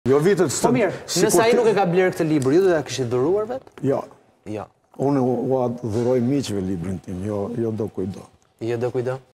Jo vitet Po mirë, nëse ai nuk e ka blerë këtë libër, ju do ta kishit dhuruar vetë? Jo. Jo. Unë dhuroj miqve librin tim, jo do kujdo. Jo do kujdo?